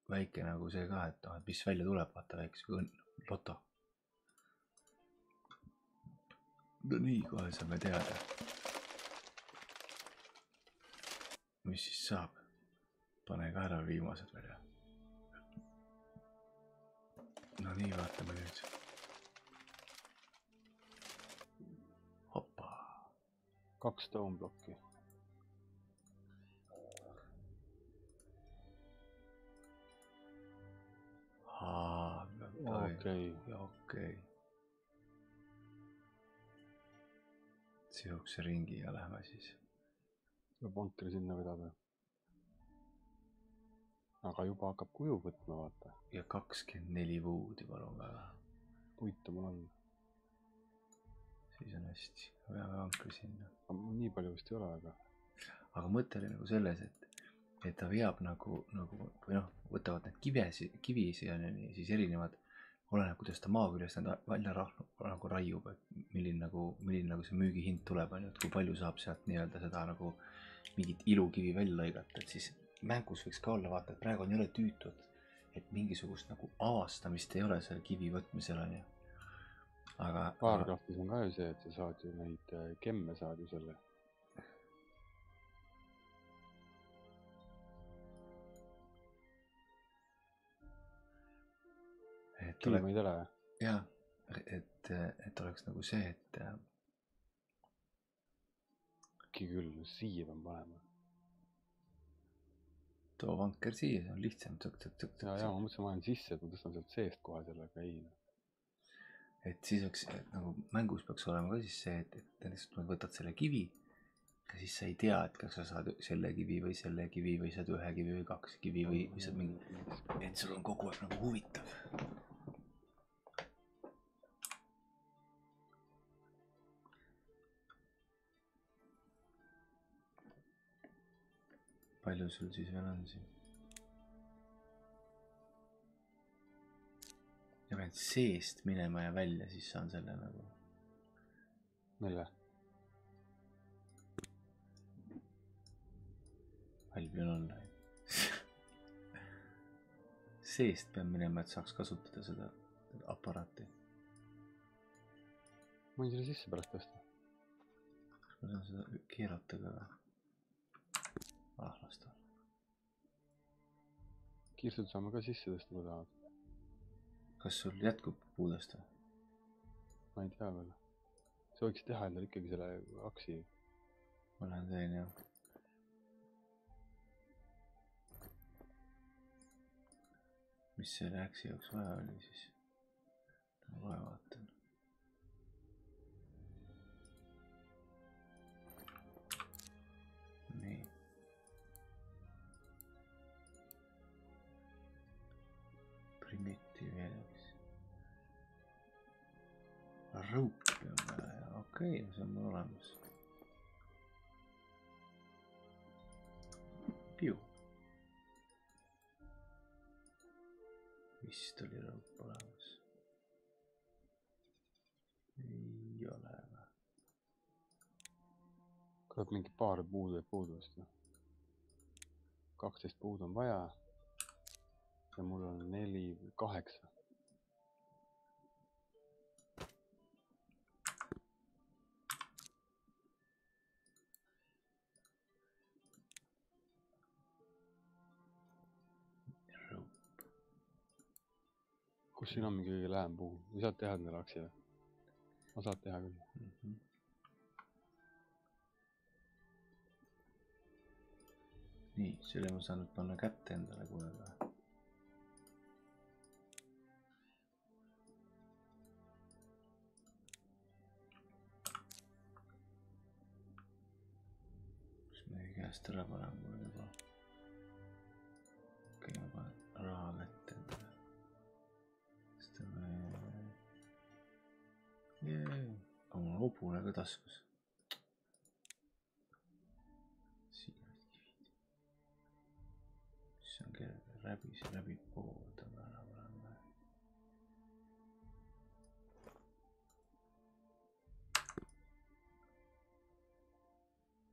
väike nagu see ka, et noh, et mis välja tuleb, vaata väikse loto. no nii, kohe saame teada, mis siis saab. pane ka ära viimased välja. no nii, vaatame nüüd. hoppa. 2 stone blokki. okei. Sihukese ringi ja lähme siis. ja pankri sinna vedada. aga juba hakkab kuju võtma, vaata. ja 24 puudi, palun väga. puitu mul on. siis on hästi, veame pankri sinna. nii palju vist ei ole, aga mõte oli nagu selles, et ta veab nagu või noh, võtavad need kivisi ja siis erinevad, oleneb, kuidas ta maa küljest need välja nagu raiub, et milline nagu see müügihind tuleb, on ju, et kui palju saab sealt nii-öelda seda nagu mingit ilukivi välja lõigata, et siis mängus võiks ka olla, vaata, et praegu on jälle tüütu, et mingisugust nagu avastamist ei ole selle kivi võtmisel, on ju. aga Warcraftis on ka ju see, et sa saad ju neid gemme saad ju selle. Kivimeid ole? jaa, et oleks nagu see, et äkki küll, siia pean panema. too vanker siia, see on lihtsam. ja ma mõtlesin, ma olen sisse, et ma tõstan sealt seest kohe sellega, ei. et siis oleks, nagu mängus peaks olema ka siis see, et lihtsalt võtad selle kivi ja siis sa ei tea, et kas sa saad selle kivi või saad ühe kivi või 2 kivi või saad mingi, et sul on kogu aeg nagu huvitav. palju sul siis veel on siin? ja pean seest minema ja välja, siis saan selle nagu. mille? Albion Online. seest pean minema, et saaks kasutada seda aparaati. ma võin selle sisse pärast tõsta. kas ma saan seda keerata ka? las ta. kiirsud saame ka sisse tõsta, kui tahad. kas sul jätkub puudest või? ma ei tea veel. sa võiks teha endale ikkagi selle aksi. ma lähen teen, jah. mis selle äksi jaoks vaja oli siis? ma kohe vaatan. nii. Primitiiv jällegi. Rõupi on vaja, okei, see on mul olemas. Piu. vist oli rõup olemas. ei ole või? kurat, mingi paar puudu jääb puudu vist. 12 puud on vaja. ja mul on 8. kus siin on mingi kõige lähem puu? või saad teha endale aksi või? ma saad teha küll. nii, selle ma saan nüüd panna kätte endale kohe või? kas meie käest ära panema mul juba? okei, ma panen raha kätte endale. aga mul on hobune ka taskus. siin on kivid. see on kerge, läbi poolda ära panema.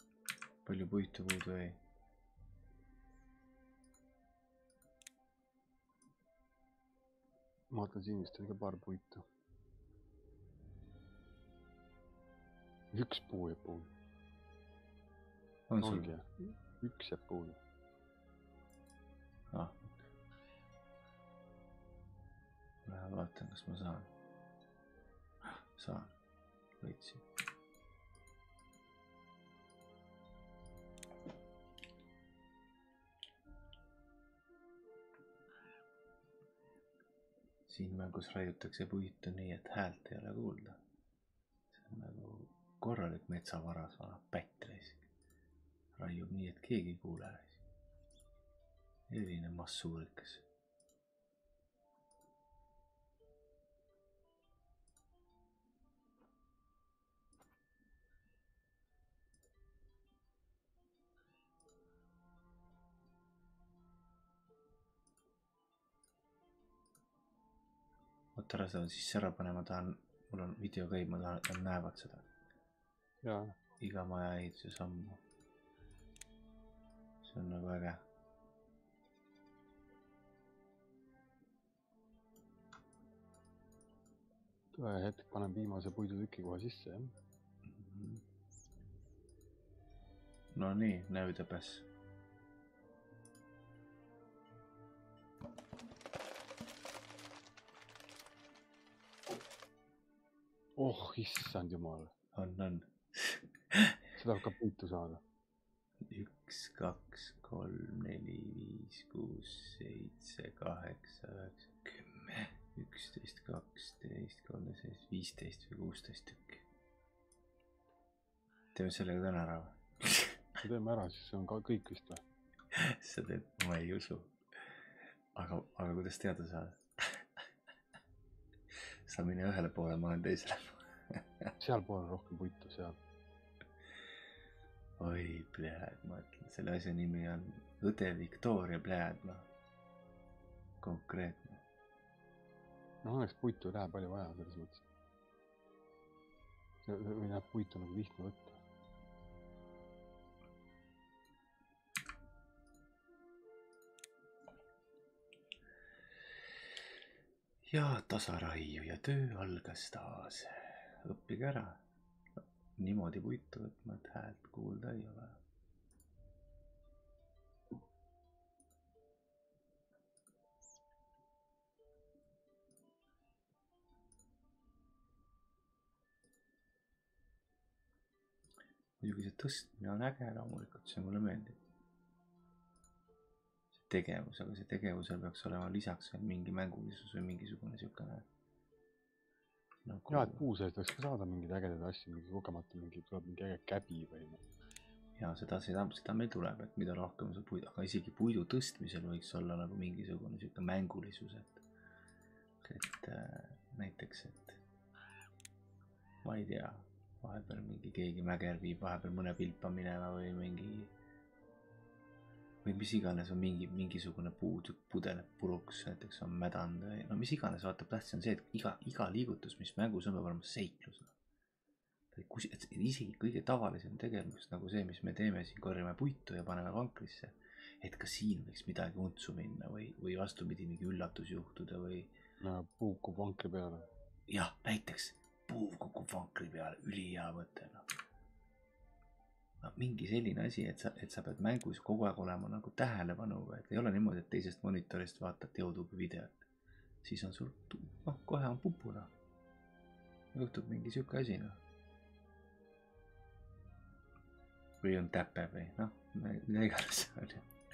palju puitu puudu jäi? ma vaatan siin vist oli ka paar puitu. Üks puu jääb puudu. on sul? Ongi jah. Üks jääb puudu. Ah. Lähen vaatan, kas ma saan. Saan. Võitsin. Siin mängus raiutakse puitu nii, et häält ei ole kuulda. See on nagu korralik metsavaras, vana pätt. Raiub nii, et keegi ei kuule. Eriline massuurikas. Oota ära seda sisse ära pane, ma tahan, mul on video käib, ma tahan, et nad näevad seda. Jaa. Iga maja ehituse sammu. See on nagu äge. Tule hetk, panen viimase puidutüki kohe sisse, jah. No nii, now the best. Oh, issand jumal. On. See tahab ka puitu saada. 1, 2, 3, 4, 5, 6, 7, 8, 9, 10, 11, 12, 13, 15 või 16 tükki. Teeme sellega täna ära või? Me teeme ära, siis see on ka kõik vist või? Sa teed, ma ei usu. Aga kuidas teada saada? Sa mine ühele poole, ma olen teisele poole. Seal poole rohkem puitu, seal. Oi, pljääd, ma ütlen, selle asja nimi on õde Victoria pljääd, noh. Konkreetne. No õnneks puitu ei lähe palju vaja selles mõttes. Või näeb puitu nagu lihtne võtta. Ja tasaraiu ja töö algas taas. Õppige ära. Niimoodi puitu võtma, et häält kuulda ei ole. Muidugi see tõstmine on äge loomulikult, see mulle meeldib. See tegevus, aga see tegevusel peaks olema lisaks veel mingi mängulisus või mingisugune siukene nagu... Ja, et puu sees võiks ka saada mingeid ägedaid asju, mingi kogemata tuleb mingi äge käbi või no. Ja seda meil tuleb, et mida rohkem see puidu, aga isegi puidu tõstmisel võiks olla nagu mingisugune siuke mängulisus, et näiteks, et ma ei tea, vahepeal mingi keegi mäger viib vahepeal mõne pilpa minema või mingi või mis iganes on mingisugune puutükk pudeneb puruks, näiteks on mädand või no mis iganes, vaata, tähtis on see, et iga liigutus, mis mängus on, peab olema seiklus. Et isegi kõige tavalisem tegevus nagu see, mis me teeme siin, korjame puitu ja paneme vankrisse, et ka siin võiks midagi untsu minna või vastupidi mingi üllatus juhtuda või no, puu kukub vankri peale. Jah, näiteks puu kukub vankri peale, ülihea mõte, noh. No, mingi selline asi, et sa pead mängus kogu aeg olema nagu tähelepanuga, et ei ole niimoodi, et teisest monitorist vaatad jõuduga videot. Siis on sul, noh, kohe on pupuna. Juhtub mingi siuke asi, noh. Või on täpe või, noh, mida iganes on.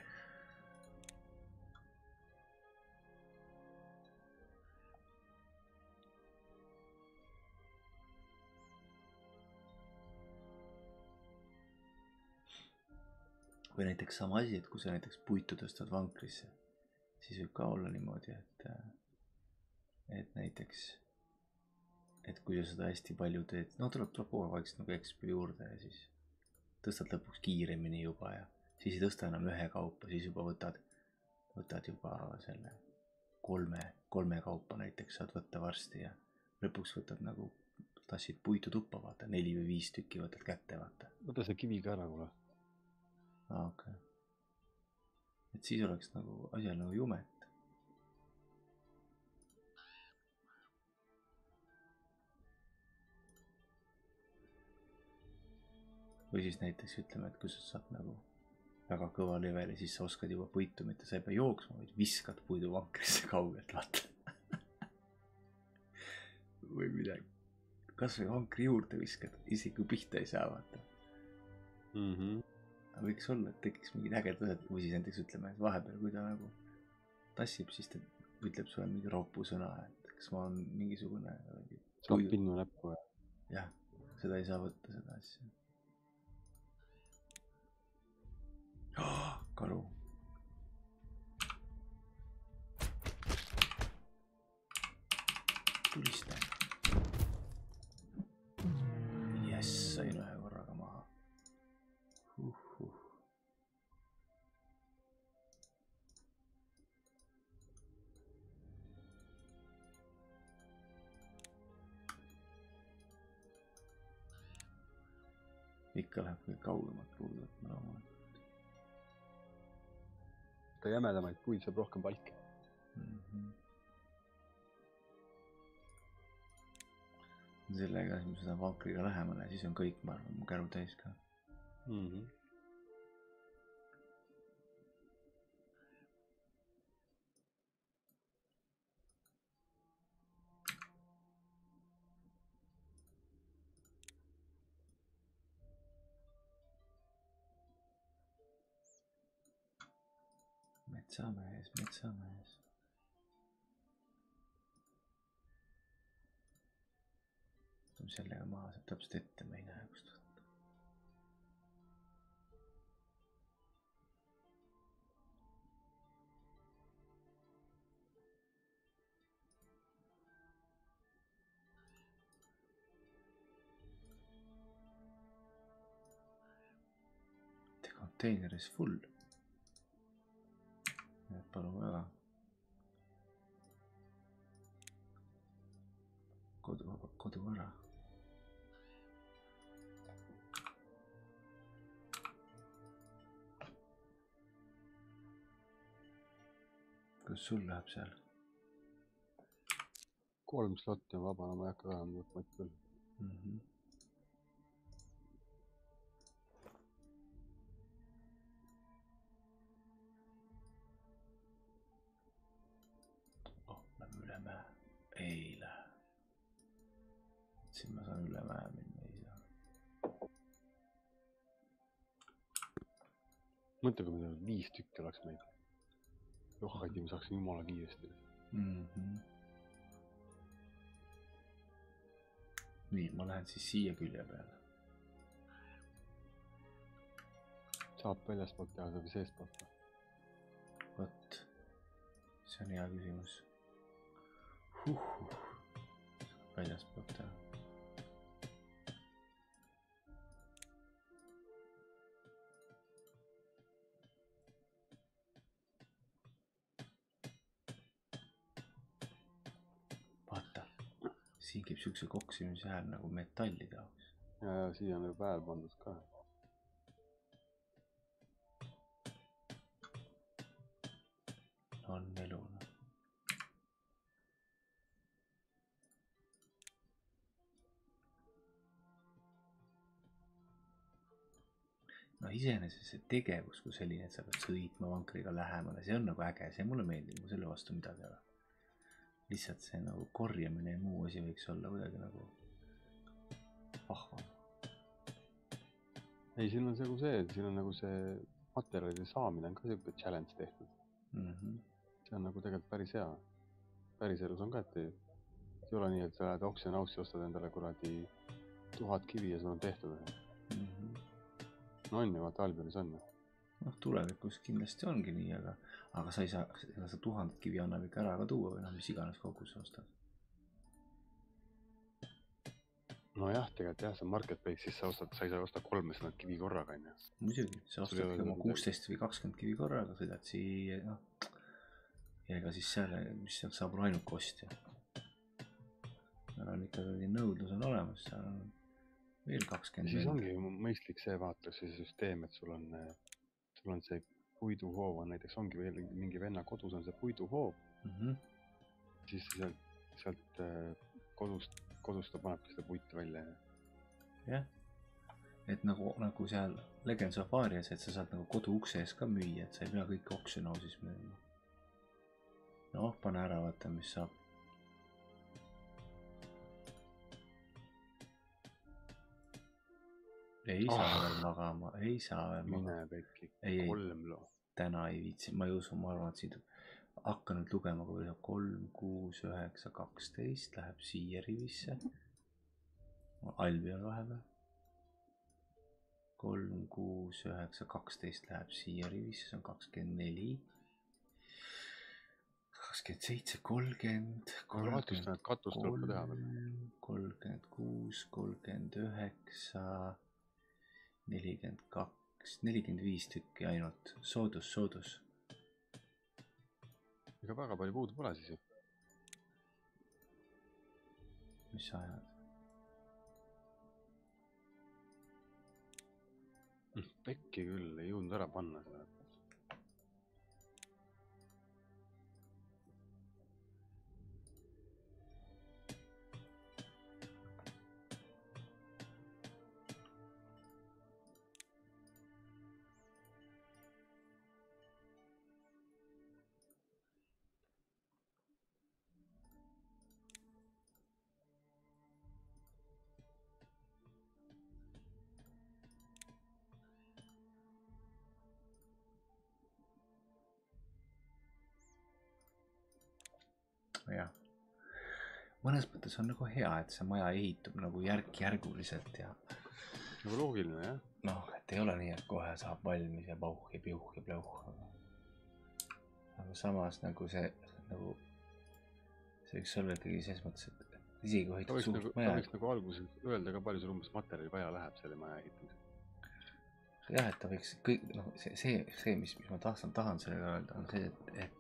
Või näiteks sama asi, et kui sa näiteks puitu tõstad vankrisse, siis võib ka olla niimoodi, et näiteks, et kui sa seda hästi palju teed, no tuleb kogu aeg vaikselt nagu XP juurde ja siis tõstad lõpuks kiiremini juba ja siis ei tõsta enam ühe kaupa, siis juba võtad juba selle kolme kaupa näiteks saad võtta varsti ja lõpuks võtad nagu, tassid puitu tuppa, vaata, 4 või 5 tükki võtad kätte, vaata. Võta see kivi ka ära, kuule. Okay. Et siis oleks nagu asjal nagu jumet. või siis näiteks ütleme, et kui sa saad nagu väga kõva leveli, siis sa oskad juba puitu, mitte sa ei pea jooksma, vaid viskad puiduvankrisse kaugelt, vaata. või midagi. Kas või vankri juurde viskad, isegi kui pihta ei saa, vaata. Võiks olla, et tekiks mingid ägedad asjad, või siis näiteks ütleme, et vahepeal, kui ta nagu tassib, siis ta ütleb sulle mingi ropusõna, et kas ma olen mingisugune saab pinnu näppu ja jah, seda ei saa võtta, seda asja. Karu. Tulistan. Jess, sain ühe korraga maha. Ikka läheb kõige kaugemat ruudu võtma loomulikult. ka jämedamaid puid saab rohkem palki. Sellega, kui ma seda vankriga lähemale, siis on kõik, ma arvan, mu käru täis ka. Metsamees, metsamees. Võtame sellega maha, saab täpselt ette, ma ei näe, kust võtta. The container is full. Palun väga. Koduvara. Kuidas sul läheb seal? 3 slotti on vaba, no ma ei hakka vähem võtma küll. Ei lähe. Siin ma saan üle mäe minna, ei saa. Mõtle, kui meil 5 tükki oleks meid. Johhaidi me saaksin jumala kiiresti. Nii, ma lähen siis siia külje peale. Saab väljaspoolt teha, saab seestpoolt. Võt, see on hea küsimus. Väljaspoolt teha. Vaata, siin käib siukse koksimise hääl nagu metallide jaoks. Ja siia on juba hääl pandud ka. On eluna. No iseenesest see tegevus kui selline, et sa pead sõitma vankriga lähemale, see on nagu äge, see mulle meeldib, mul selle vastu midagi ole. Lihtsalt see nagu korjamine ja muu asi võiks olla kuidagi nagu vahvam. Ei, siin on nagu see materjalide saamine on ka siuke challenge tehtud. See on nagu tegelikult päris hea. Päris elus on ka, et ei ole nii, et sa lähed Auction House'i ostad endale kuradi 1000 kivi ja sul on tehtud. No on ju, vaata Albiris on. Noh, tulevikus kindlasti ongi nii, aga sa ei saa, sa 1000 kivi annab ikka ära ka tuua või mis iganes kogus sa ostad. No jah, tegelikult jah, see on marketplace, siis sa ei saa osta 300 kivi korraga. Muidugi, sa ostadki oma 16 või 20 kivi korraga, sõidad siia, noh. Ja ega siis seal, mis seal saab ainuke ostja. Seal on ikka nõudlus on olemas, seal on veel 20. Siis ongi mõistlik see vaata see süsteem, et sul on see puiduhoov on näiteks ongi veel mingi venna kodus on see puiduhoov. Siis sealt kodust ta panebki seda puitu välja. Jah. et nagu seal Legend Safari's, et sa saad nagu kodu ukse ees ka müüa, et sa ei pea kõike oksjonoosis müüma. noh, pane ära, vaata, mis saab. ei saa veel magama, ei saa veel magama. mine pekki, 3 loo. Täna ei viitsi, ma ei usu, ma arvan, et siit hakka nüüd lugema, kui 3, 6, 9, 12 läheb siia rivisse. Albi on vahepeal. 3, 6, 9, 12 läheb siia rivisse, see on 24. 27, 30, 36, 39, 42, 45 tükki ainult. Soodus. ega väga palju puudu pole siis ju. mis sa ajad? Pekki küll, ei jõudnud ära panna seda. jah, mõnes mõttes on nagu hea, et see maja ehitub nagu järk-järguliselt ja nagu loogiline, jah. noh, et ei ole nii, et kohe saab valmis ja pauh ja piuh ja pleuh, aga samas nagu see võiks olla ikkagi selles mõttes, et isegi kui ehitad suurt maja. Võiks nagu alguses öelda ka, palju sul umbes materjali vaja läheb selle maja ehitamiseks. jah, et ta võiks kõik, noh, see, mis ma tahan sellega öelda, on see,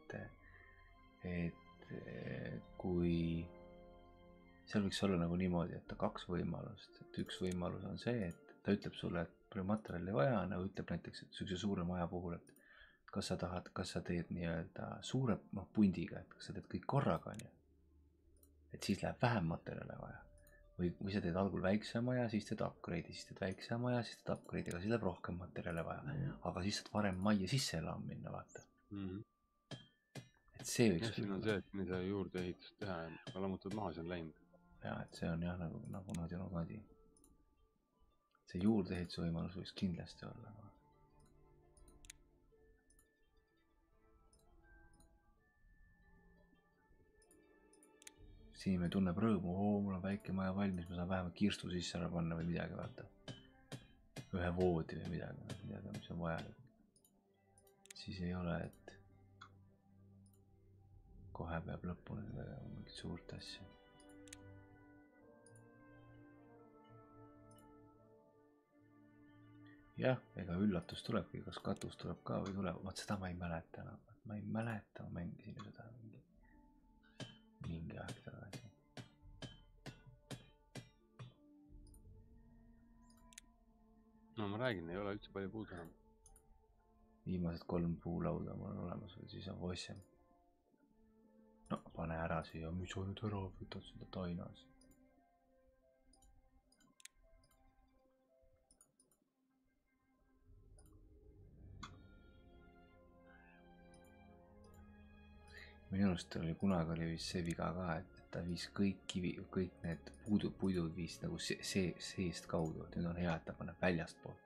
et kui seal võiks olla nagu niimoodi, et 2 võimalust, et üks võimalus on see, et ta ütleb sulle, et palju materjali vaja on, ja ütleb näiteks, et sellise suure maja puhul, et kas sa teed nii-öelda suure pundiga, et kas sa teed kõik korraga, on ju, et siis läheb vähem materjale vaja, või sa teed algul väikse maja, siis teed upgrade'i, siis teed väikse maja, siis teed upgrade'i, aga siis läheb rohkem materjale vaja, aga siis saad varem majja sisse elama minna, vaata. et see võiks ja siin on see, et me ei saa juurde ehitust teha ja lammutad maha, see on läinud. ja, et see on jah nagu noodi. see juurdeehituse võimalus võiks kindlasti olla. siin inimene tunneb rõõmu, mul on väike maja valmis, ma saan vähemalt kirstu sisse ära panna või midagi, vaata. ühe voodi või midagi, mis on vajalik. siis ei ole, et kohe peab lõpuni tegema mingit suurt asja. jah, ega üllatus tulebki, kas katus tuleb ka või tuleb, vaat seda ma ei mäleta enam. ma mängisin ju seda mingi aeg tagasi. no ma räägin, ei ole üldse palju puudu enam. viimased 3 puulauda mul on olemas või siis on 8. no pane ära siia, mis sa nüüd ära võtad seda tainas. minu arust kunagi oli vist see viga ka, et ta viis kõik need puidud viis nagu seest kaudu, et nüüd on hea, et ta paneb väljast poolt.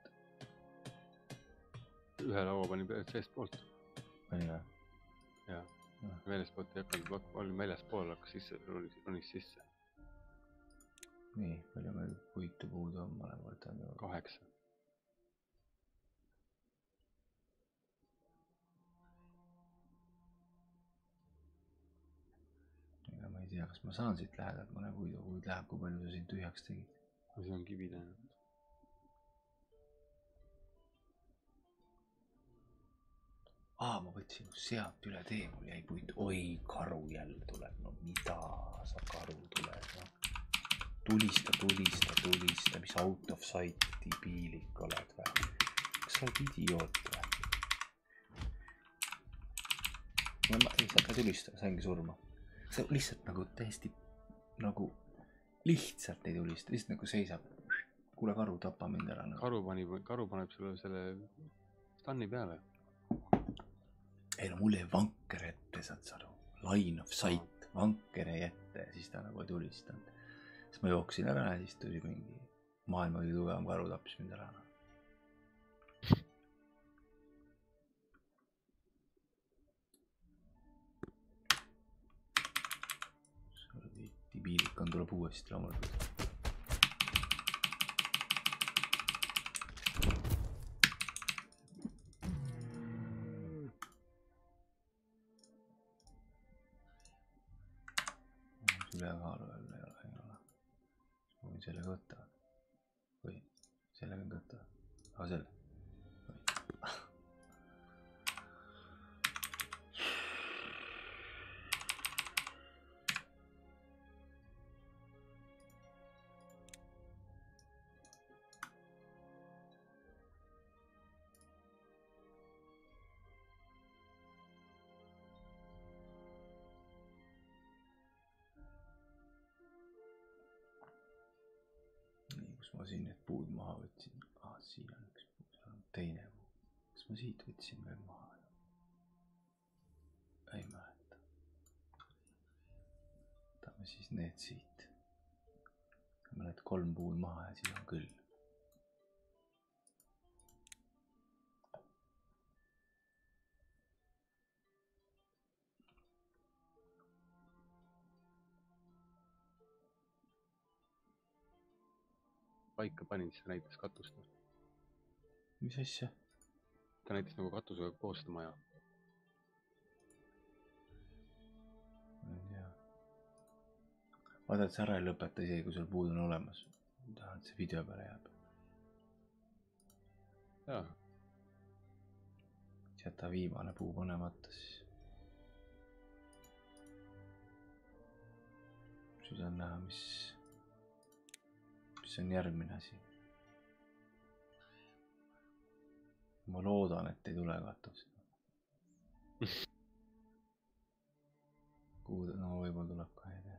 ühe laua pani seest poolt. Pani või? jah. Väljaspool ei hakanud, olin väljaspool, hakkas sisse, ronis sisse. nii, palju meil puitu puudu on, ma olen võtanud. 8. ega ma ei tea, kas ma saan siit lähedalt mõne puidu, kui läheb, kui palju sa siin tühjaks tegid. see on kivi tähendab. ma võtsin sealt üle tee, mul jäi puitu. oi, karu jälle tuleb, no mida sa karu tuleb, noh. tulista, mis out of sight'i piilik oled või? kas sa oled idioot või? ei, sa ei tulista, saingi surma. sa lihtsalt nagu täiesti nagu lihtsalt ei tulista, lihtsalt nagu seisab. kuule karu, tapa mind ära nagu. Karu paneb sulle selle stunni peale. Ei no mul jäi vanker ette, saad sa aru. Line of sight, vanker jäi ette ja siis ta nagu ei tulistanud. Siis ma jooksin ära ja siis tuli mingi maailma kõige tugevam karu tappis mind ära. Tibiilikan tuleb uuesti loomulikult. Ülekaalu jälle ei ole. Ma võin sellega võtta. Või sellega võtta. Aga selle. Ma siin need puud maha võtsin. Siin on üks puu, seal on teine puu. Kas ma siit võtsin veel maha? Ei mäleta. Võtame siis need siit. Võtame need 3 puud maha ja siis on küll. Paika panin, siis ta näitas katust. Mis asja? Ta näitas nagu katusega koos seda maja. Ma ei tea. Vaata, et sa ära ei lõpeta isegi, kui sul puud on olemas. Tahan, et see video peale jääb. Jaa. Jäta viimane puu panemata siis. Siis on näha, mis on järgmine asi. Ma loodan, et ei tule katust. Kuhu, no võib-olla tuleb ka ei tea.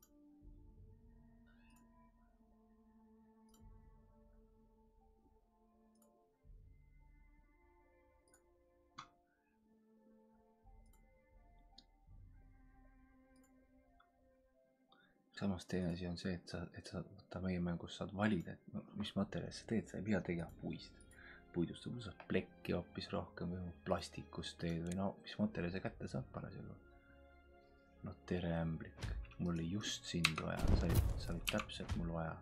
Samas teine asi on see, et sa võtta meie mängus saad valida, et no, mis materjalis sa teed, sa ei pea tegema puist. Puidust võib-olla saad plekki hoopis rohkem või plastikust teed või no, mis materjali sa kätte saad parasjagu. No tere ämblik, mul oli just sind vaja, sa olid täpselt mul vaja.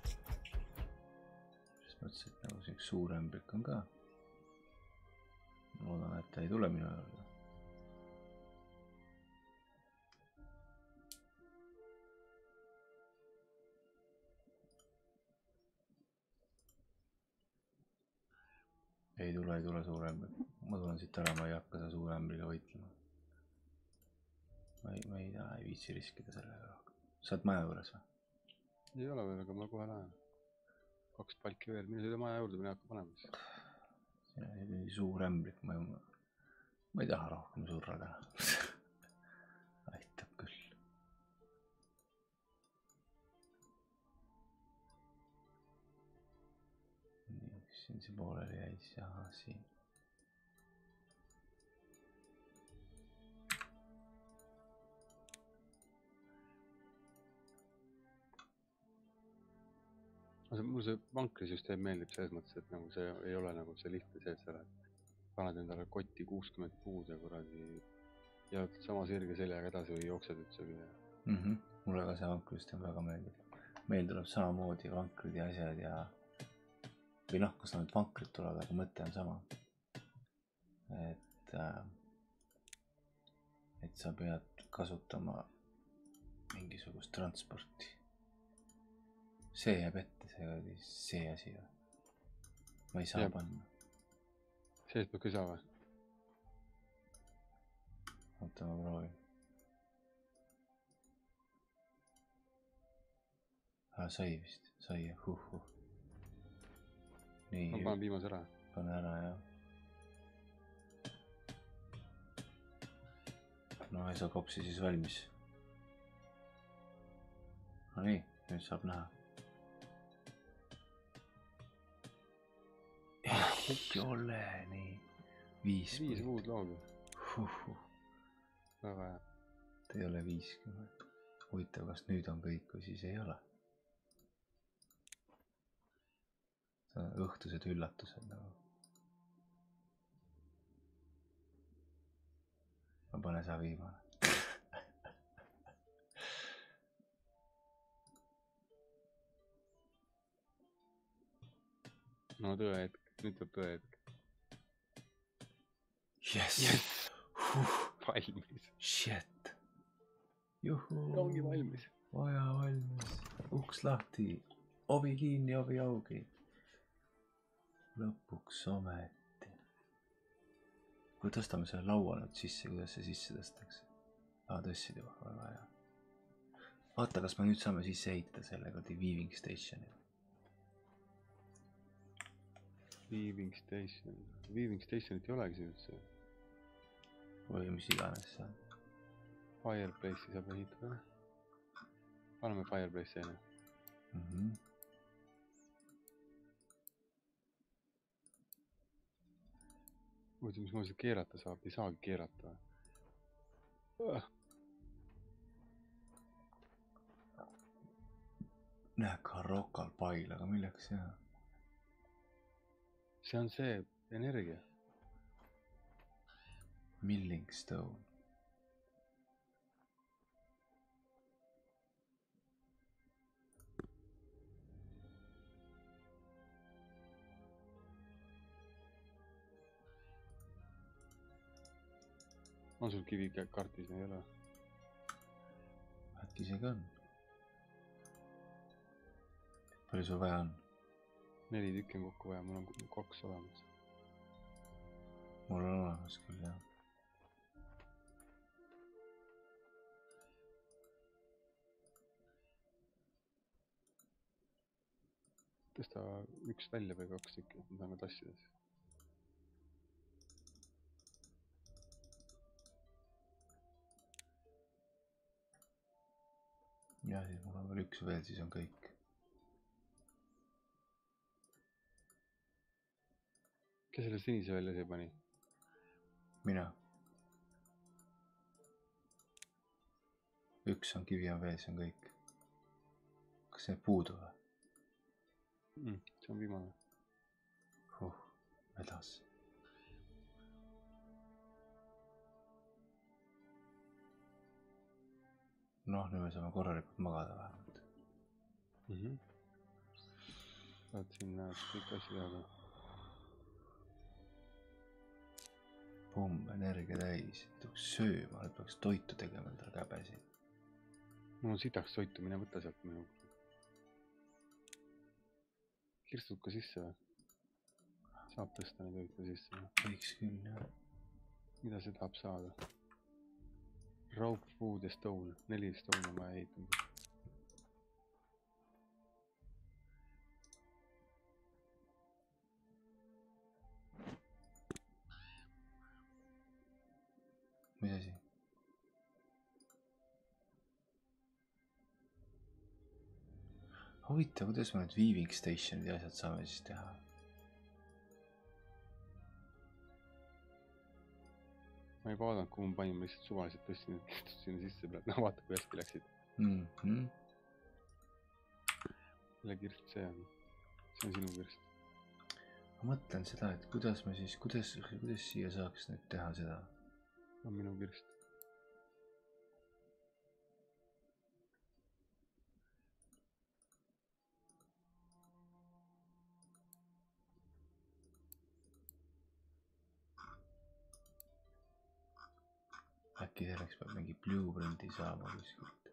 Siis mõtlesin, et nagu see üks suur ämblik on ka. Ma loodan, et ta ei tule minu juurde. Ei tule suur ämblik. Ma tulen siit ära, ma ei hakka seda suure ämbriga võitlema. Ma ei viitsi riskida sellega rohkem. Sa oled maja juures või? Ei ole veel, aga ma kohe lähen. 2 palki veel, mine sõida maja juurde, mine hakka panema siis. See on nii suur ämblik, ma ei taha rohkem surra täna. Aitab küll. Nii, siin see pooleli jäis, jaha, siin. Mul see vankrisüsteem meeldib selles mõttes, et nagu see ei ole nagu see lihtne see, et sa paned endale kotti 60 puud ja kuradi ja sama sirge seljaga edasi või jooksed üldse. Mulle ka see vankrisüsteem väga meeldib. Meil tuleb samamoodi vankrid ja asjad ja või noh, kus need vankrid tulevad, aga mõte on sama. Et sa pead kasutama mingisugust transporti. See jääb ette, see asi või? Ma ei saa panna. Seest peab ka ei saa või? Oota, ma proovin. Sai vist, sai ja Nii. Ma panen viimase ära. Pane ära, jah. No ei saa kopsi siis valmis. No nii, nüüd saab näha. ei ole nii. 5 muud loogi. Väga hea. Ta ei ole 50. Huvitav, kas nüüd on kõik või siis ei ole. See on õhtused üllatused nagu. Ma pane sa viimane. No tõehetk, nüüd tuleb tõehetk. Yes! Valmis. Shit! Juhuu! Ongi valmis. Vaja valmis. Uks lahti. Ovi kinni, ovi augi. Lõpuks ometi. Kui tõstame selle laua nüüd sisse, kuidas see sisse tõstakse? Tõstsid juba, väga hea. Vaata, kas me nüüd saame sisse ehitada selle koodi Weaving Stationi. Weaving Station. Weaving Stationit ei olegi see üldse. Või mis iganes see on. Fireplace'i saab ehitada. Paneme Fireplace'i enne. Mõtled, mis ma see keerata saab? Ei saagi keerata. Näe ka Rokal pail, aga milleks see on? See on see energia. Milling Stone. On sul kivi kartis, ei ole? Äkki see ka on? Palju sul vaja on? 4 tükki on kokku vaja, mul on 2 olemas. Mul on olemas küll, jah. Tõsta 1 välja või 2 tükki, ma saan ka tassides. Ja siis mul on veel 1 veel, siis on kõik. Kes selle sinise välja see pani? Mina. 1 on kivi on veel, see on kõik. Kas see puudu või? See on viimane. Vedas. Noh, nüüd me saame korralikult magada vähemalt. Saad sinna kõik asju teada. Pumm, energia täis. Tuleks sööma, nüüd peaks toitu tegema endale käbesi. Mul on sitaks toitu, mine võtta sealt minu. Kirstud ka sisse või? Saab tõsta neid toitu sisse? Võiks küll, jah. Mida see tahab saada? Rope, wood ja stone. 4 stone on vaja ehitanud. Mis asi? Huvitav, kuidas me need Weaving Stationid ja asjad saame siis teha? Ma ei vaadanud, kuhu ma panin, ma lihtsalt suvaliselt tõstsin sinna sisse pealt. No vaata, kui hästi läksid. Mille kirst see on? See on sinu kirst. Ma mõtlen seda, et kuidas me siis, kuidas siia saaks nüüd teha seda? On minu kirst. Äkki selleks peab mingi blueprinti saama kuskilt.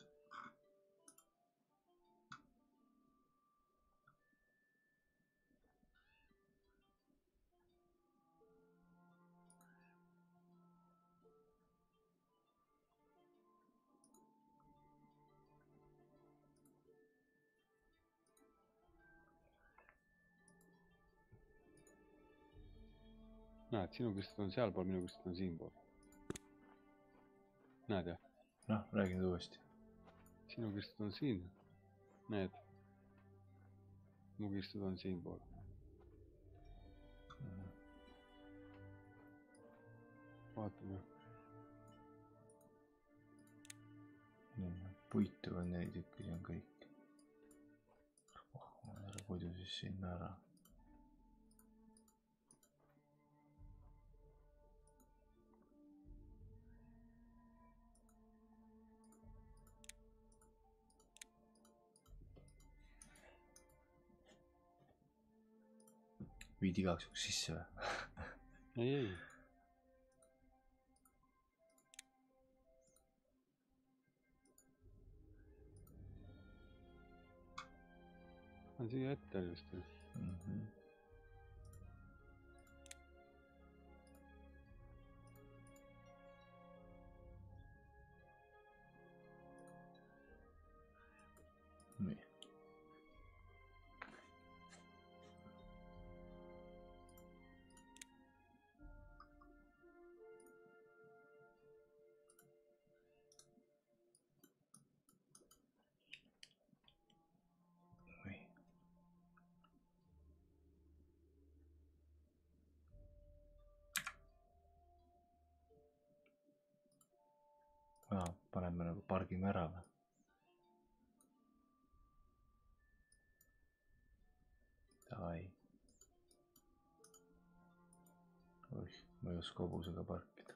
Näed, sinu kirstid on sealpool, minu kirstid on siinpool. Näed jah? Noh, räägi nüüd uuesti. Sinu kirstid on siin. Need. Mu kirstid on siinpool. vaatame. Puitu on 4 tükki, see on kõik. Ma selle puidu siis sinna ära. Viid igaks juhuks sisse või? Ei. On siia ette just. Nii. Paneme nagu pargime ära või? Davai. Oih, ma ei oska hobusega parkida.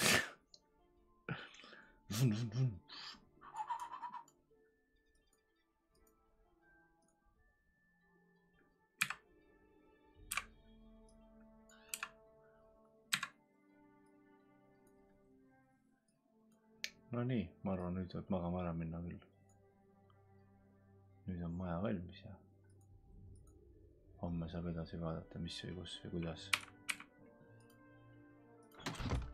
No nii, ma arvan, nüüd võib magama ära minna küll. Nüüd on maja valmis ja homme saab edasi vaadata, mis või kus või kuidas.